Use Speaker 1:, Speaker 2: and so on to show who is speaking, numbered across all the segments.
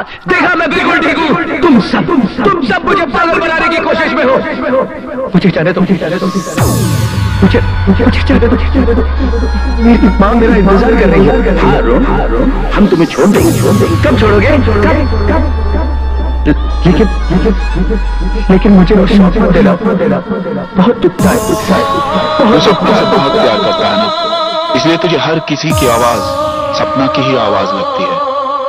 Speaker 1: देखा मैं बिल्कुल ठीक हूँ। तुम सब मुझे पागल बनाने की कोशिश में हो। मुझे जाने दो, मुझे जाने दो। मेरी माँ मेरा इंतजार कर रही है। हाँ, हम तुम्हें छोड़ देंगे। कब छोड़ोगे? लेकिन मुझे वो शौक मत देना। बहुत दुखता है।
Speaker 2: मुझे बहुत प्यार करता है ना, इसलिए तुझे हर किसी की आवाज सपना की ही आवाज लगती है।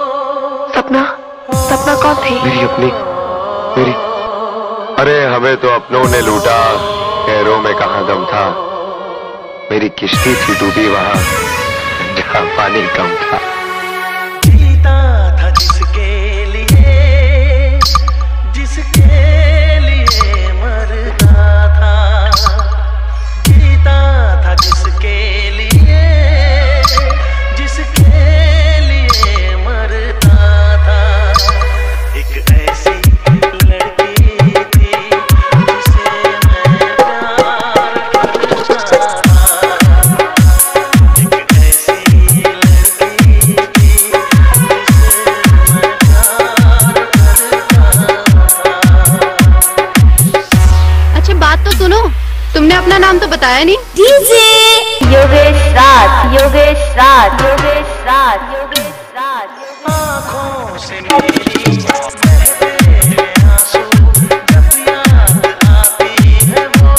Speaker 3: सपना कौन थी?
Speaker 4: मेरी अरे हमें तो अपनों ने लूटा, पैरों में कहाँ दम था। मेरी किश्ती थी डूबी वहां जहां पानी कम था।
Speaker 5: जीता था जिसके लिए मरता था। जीता था जिसके लिए मरता था। एक ऐसी लड़की थी जिसे मैं प्यार करता था। एक ऐसी लड़की थी जिसे मैं प्यार करता था।
Speaker 6: अच्छा बात तो सुनो, तुमने अपना नाम तो बताया नहीं।
Speaker 3: डीजे योगेश राज।
Speaker 5: आँखों से मेरी बहते हैं आंसू, जब याद आती है वो,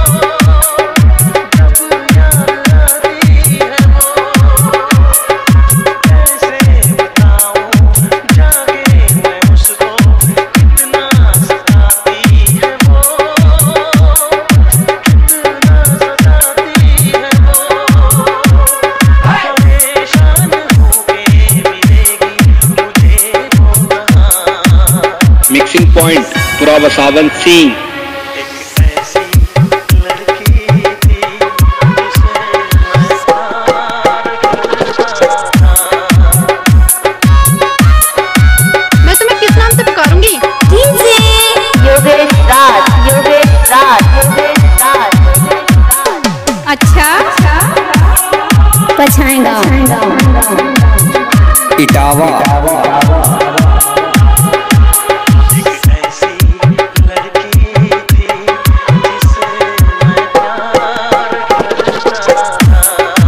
Speaker 5: जब याद आती है वो। कैसे बताऊं जाके मैं उसको, कितना सताती है वो, कितना सताती है वो। परेशान होके मिलेगी मुझे वो कहाँ।
Speaker 7: मिक्सिंग पॉइंट पूरा बसावन सिंह।
Speaker 5: एक ऐसी लड़की थी जिसे मैं प्यार करता था।
Speaker 6: मैं तुम्हें किस नाम से पुकारूंगी?
Speaker 3: डीजे योगेश राज।
Speaker 6: अच्छा
Speaker 3: पछाएगा
Speaker 7: इटावा
Speaker 5: एक ऐसी लड़की थी जिसे मैं प्यार करता था।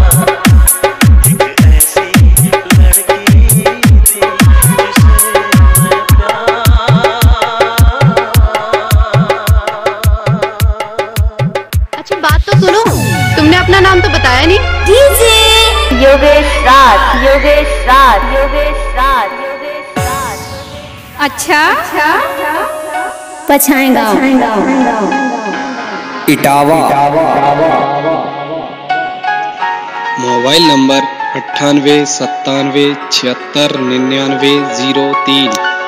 Speaker 5: एक ऐसी लड़की थी जिसे मैं प्यार।
Speaker 6: अच्छा बात तो सुनो, तुमने अपना नाम तो बताया नहीं।
Speaker 3: डीजे योगेश राज।
Speaker 6: अच्छा
Speaker 3: पछाएगा
Speaker 7: इटावा। Mobile number 98 97 76 99 03।